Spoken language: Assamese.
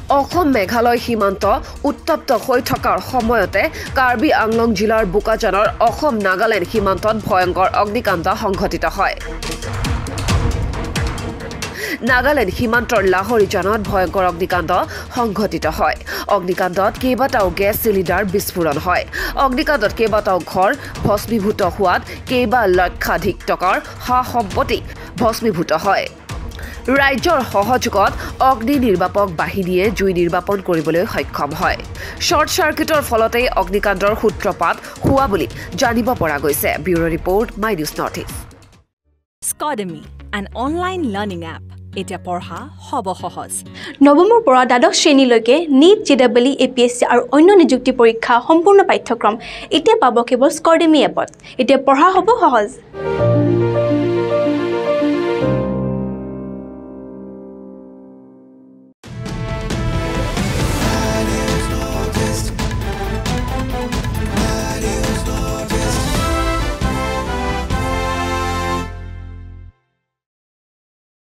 অসম মেঘালয় সীমান্ত উত্তপ্ত হৈ থকাৰ সময়তে কাৰ্বি আংলং জিলাৰ বোকাজানৰ অসম নাগালেণ্ড সীমান্তত ভয়ংকৰ অগ্নিকাণ্ড সংঘটিত হয়। নাগালেণ্ড সীমান্তৰ লাহৰিজানত ভয়ংকৰ অগ্নিকাণ্ড সংঘটিত হয়। অগ্নিকাণ্ডত কেইবাটাও গেছ চিলিণ্ডাৰ বিস্ফোৰণ হয়। অগ্নিকাণ্ডত কেইবাটাও ঘৰ ভস্মীভূত হোৱাত কেইবা লক্ষাধিক টকাৰ সা সম্পত্তি ভস্মীভূত হয়। ৰাজ্যৰ সহযোগত অগ্নি নিৰ্বাপক বাহিনীয়ে জুই নিৰ্বাপন কৰিবলৈ সক্ষম হয়। শ্বৰ্ট চাৰ্কিটৰ ফলতে অগ্নিকাণ্ডৰ সূত্ৰপাত হোৱা বুলি জানিব পৰা গৈছে। Bureau report my news north east. Scodemy, an online learning app. এতিয়া পঢ়া হ'ব সহজ। নৱমৰ পৰা দ্বাদশ শ্ৰেণীলৈকে নীট, JEE, APSC আৰু অন্য নিযুক্তি পৰীক্ষা সম্পূৰ্ণ পাঠ্যক্ৰম এতিয়া পাব কেৱল স্কডেমি এপত। এতিয়া পঢ়া হ'ব সহজ।